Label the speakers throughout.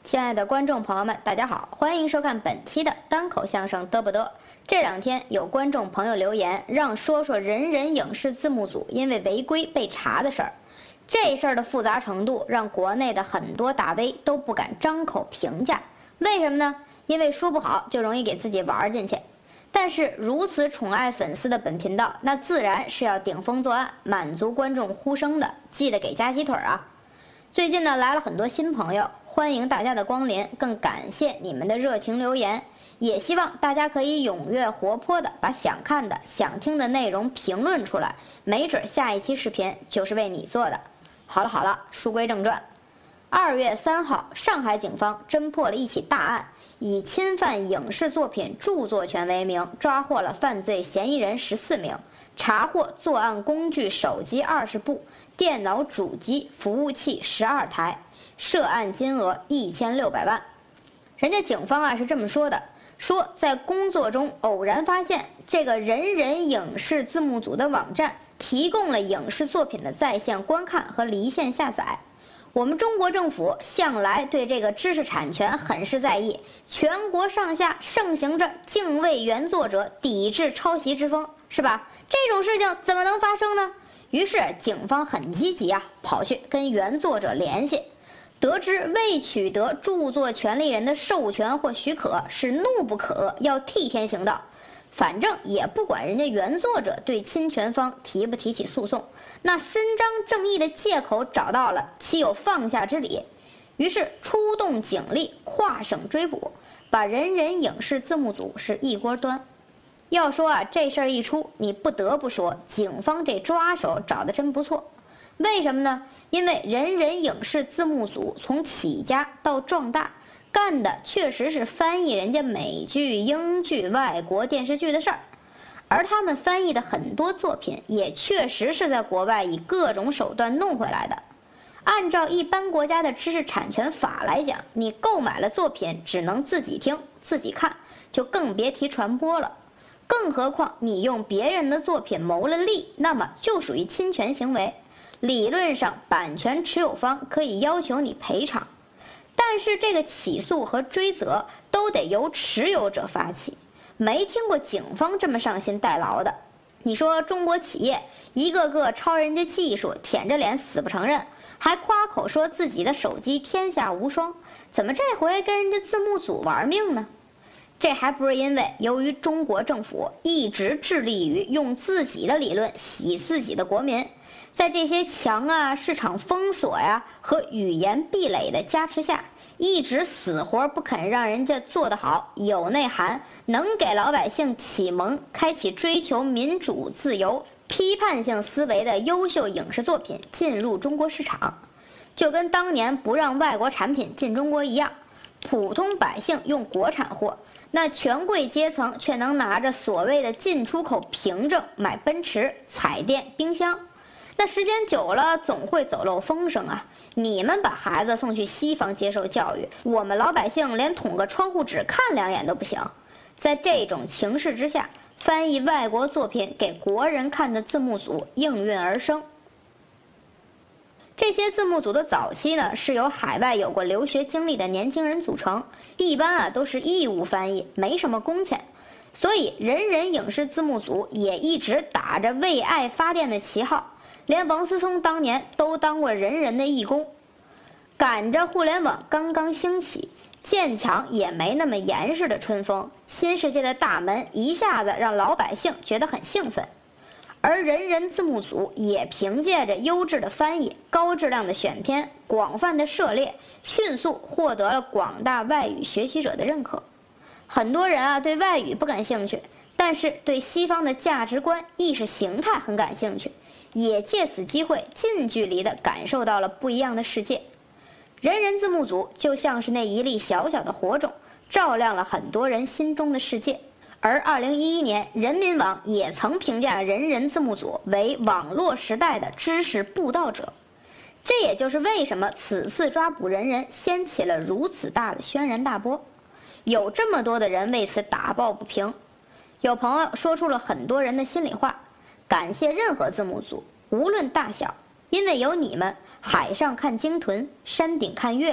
Speaker 1: 亲爱的观众朋友们，大家好，欢迎收看本期的单口相声嘚不嘚。这两天有观众朋友留言，让说说人人影视字幕组因为违规被查的事儿。这事儿的复杂程度让国内的很多大 V 都不敢张口评价。为什么呢？因为说不好就容易给自己玩进去。但是如此宠爱粉丝的本频道，那自然是要顶风作案，满足观众呼声的，记得给加鸡腿啊！最近呢来了很多新朋友，欢迎大家的光临，更感谢你们的热情留言，也希望大家可以踊跃活泼的把想看的、想听的内容评论出来，没准下一期视频就是为你做的。好了，书归正传。2月3号，上海警方侦破了一起大案，以侵犯影视作品著作权为名，抓获了犯罪嫌疑人14名，查获作案工具手机20部。电脑主机、服务器12台，涉案金额1600万。人家警方啊是这么说的，说在工作中偶然发现这个人人影视字幕组的网站提供了影视作品的在线观看和离线下载。我们中国政府向来对这个知识产权很是在意，全国上下盛行着敬畏原作者、抵制抄袭之风，是吧？这种事情怎么能发生呢？于是警方很积极啊，跑去跟原作者联系，得知未取得著作权利人的授权或许可是怒不可遏，要替天行道。反正也不管人家原作者对侵权方提不提起诉讼，那伸张正义的借口找到了，岂有放下之理？于是出动警力跨省追捕，把人人影视字幕组是一锅端。要说啊，这事儿一出，你不得不说警方这抓手找得真不错。为什么呢？因为人人影视字幕组从起家到壮大，干的确实是翻译人家美剧、英剧、外国电视剧的事儿，而他们翻译的很多作品也确实是在国外以各种手段弄回来的。按照一般国家的知识产权法来讲，你购买了作品只能自己听自己看，就更别提传播了。更何况你用别人的作品谋了利，那么就属于侵权行为，理论上版权持有方可以要求你赔偿。但是这个起诉和追责都得由持有者发起，没听过警方这么上心代劳的。你说中国企业一个个抄人家技术，舔着脸死不承认，还夸口说自己的手机天下无双，怎么这回跟人家字幕组玩命呢？这还不是因为由于中国政府一直致力于用自己的理论洗自己的国民，在这些墙啊、市场封锁呀和语言壁垒的加持下，一直死活不肯让人家做得好、有内涵、能给老百姓启蒙、开启追求民主自由、批判性思维的优秀影视作品进入中国市场，就跟当年不让外国产品进中国一样。普通百姓用国产货，那权贵阶层却能拿着所谓的进出口凭证买奔驰、彩电、冰箱。那时间久了总会走漏风声啊！你们把孩子送去西方接受教育，我们老百姓连捅个窗户纸看2眼都不行。在这种情势之下，翻译外国作品给国人看的字幕组应运而生。这些字幕组的早期呢，是由海外有过留学经历的年轻人组成，一般啊都是义务翻译，没什么工钱。所以人人影视字幕组也一直打着为爱发电的旗号，连王思聪当年都当过人人的义工。赶着互联网刚刚兴起，建墙也没那么严实的春风，新世界的大门一下子让老百姓觉得很兴奋。而人人字幕组也凭借着优质的翻译、高质量的选片、广泛的涉猎，迅速获得了广大外语学习者的认可。很多人啊对外语不感兴趣，但是对西方的价值观、意识形态很感兴趣，也借此机会近距离地感受到了不一样的世界。人人字幕组就像是那一粒小小的火种，照亮了很多人心中的世界。而2011年，人民网也曾评价人人字幕组为网络时代的知识布道者。这也就是为什么此次抓捕人人掀起了如此大的轩然大波，有这么多的人为此打抱不平。有朋友说出了很多人的心里话，感谢任何字幕组，无论大小，因为有你们，海上看鲸豚，山顶看月亮，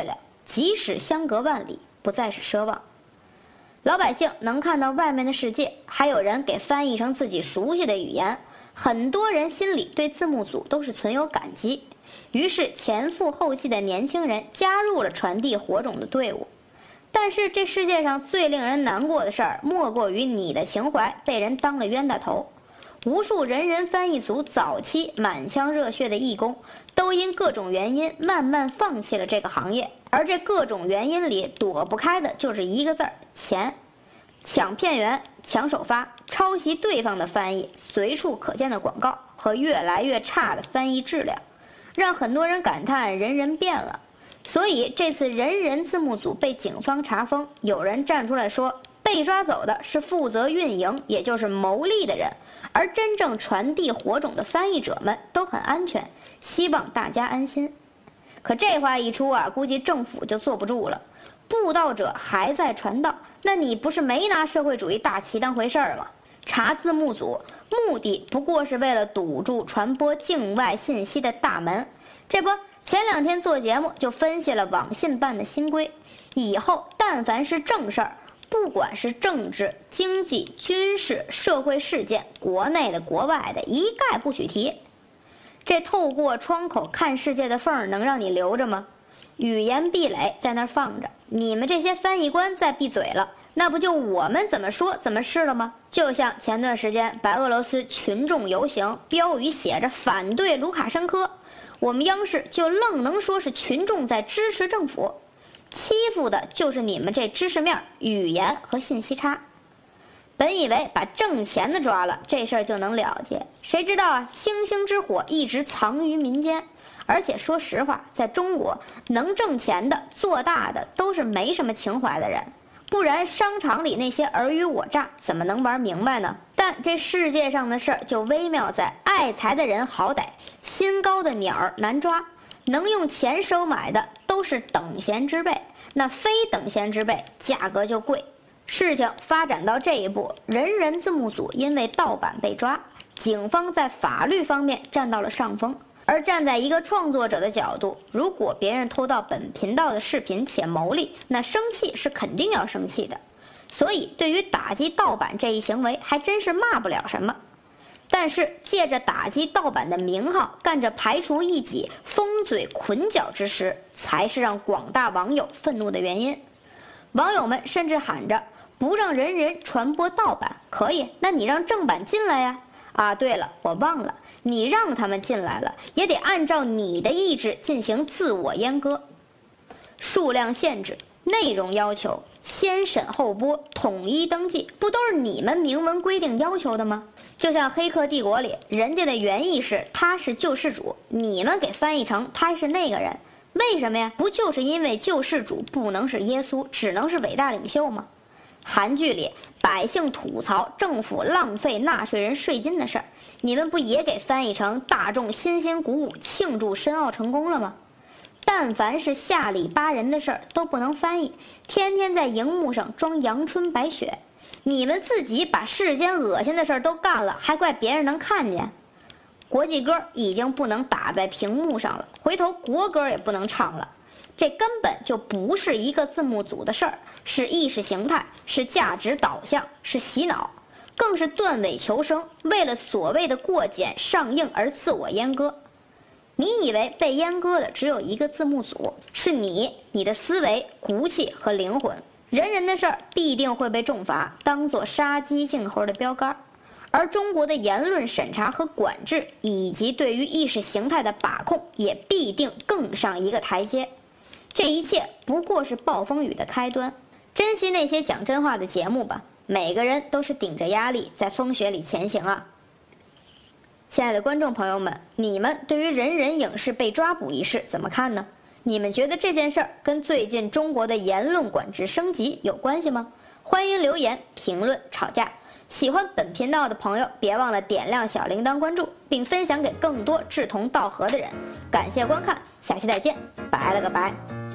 Speaker 1: 即使相隔万里，不再是奢望。老百姓能看到外面的世界，还有人给翻译成自己熟悉的语言，很多人心里对字幕组都是存有感激。于是前赴后继的年轻人加入了传递火种的队伍。但是这世界上最令人难过的事儿，莫过于你的情怀被人当了冤大头。无数人人翻译组早期满腔热血的义工，都因各种原因慢慢放弃了这个行业。而这各种原因里躲不开的就是一个字儿：钱。抢片源、抢首发、抄袭对方的翻译、随处可见的广告和越来越差的翻译质量，让很多人感叹人人变了。所以这次人人字幕组被警方查封，有人站出来说，被抓走的是负责运营，也就是牟利的人，而真正传递火种的翻译者们都很安全，希望大家安心。可这话一出啊，估计政府就坐不住了。布道者还在传道，那你不是没拿社会主义大旗当回事儿吗？查字幕组目的不过是为了堵住传播境外信息的大门。这不，前2天做节目就分析了网信办的新规，以后但凡是正事儿，不管是政治、经济、军事、社会事件，国内的、国外的，一概不许提。这透过窗口看世界的缝儿能让你留着吗？语言壁垒在那儿放着，你们这些翻译官再闭嘴了，那不就我们怎么说怎么是了吗？就像前段时间白俄罗斯群众游行，标语写着反对卢卡申科，我们央视就愣能说是群众在支持政府，欺负的就是你们这知识面、语言和信息差。本以为把挣钱的抓了，这事儿就能了结，谁知道啊，星星之火一直藏于民间。而且说实话，在中国能挣钱的、做大的都是没什么情怀的人，不然商场里那些尔虞我诈怎么能玩明白呢？但这世界上的事儿就微妙在，爱财的人好歹，心高的鸟儿难抓，能用钱收买的都是等闲之辈，那非等闲之辈价格就贵。事情发展到这一步，人人字幕组因为盗版被抓，警方在法律方面占到了上风。而站在一个创作者的角度，如果别人偷到本频道的视频且牟利，那生气是肯定要生气的。所以对于打击盗版这一行为，还真是骂不了什么。但是借着打击盗版的名号，干着排除异己、封嘴捆脚之实，才是让广大网友愤怒的原因。网友们甚至喊着，不让人人传播盗版可以，那你让正版进来呀。啊，对了，我忘了，你让他们进来了，也得按照你的意志进行自我阉割。数量限制、内容要求、先审后播、统一登记，不都是你们明文规定要求的吗？就像《黑客帝国》里，人家的原意是他是救世主，你们给翻译成他是那个人，为什么呀？不就是因为救世主不能是耶稣，只能是伟大领袖吗？韩剧里百姓吐槽政府浪费纳税人税金的事儿，你们不也给翻译成大众欣欣鼓舞庆祝申奥成功了吗？但凡是下里巴人的事儿都不能翻译，天天在荧幕上装阳春白雪，你们自己把世间恶心的事儿都干了，还怪别人能看见？国际歌已经不能打在屏幕上了，回头国歌也不能唱了。这根本就不是一个字幕组的事儿，是意识形态，是价值导向，是洗脑，更是断尾求生，为了所谓的过检上映而自我阉割。你以为被阉割的只有一个字幕组，是你的思维、骨气和灵魂，人人的事儿必定会被重罚，当作杀鸡儆猴的标杆。而中国的言论审查和管制，以及对于意识形态的把控，也必定更上一个台阶。这一切不过是暴风雨的开端，珍惜那些讲真话的节目吧，每个人都是顶着压力在风雪里前行啊。亲爱的观众朋友们，你们对于人人影视被抓捕一事怎么看呢？你们觉得这件事儿跟最近中国的言论管制升级有关系吗？欢迎留言评论吵架。喜欢本频道的朋友，别忘了点亮小铃铛关注，并分享给更多志同道合的人。感谢观看，下期再见，拜了个拜。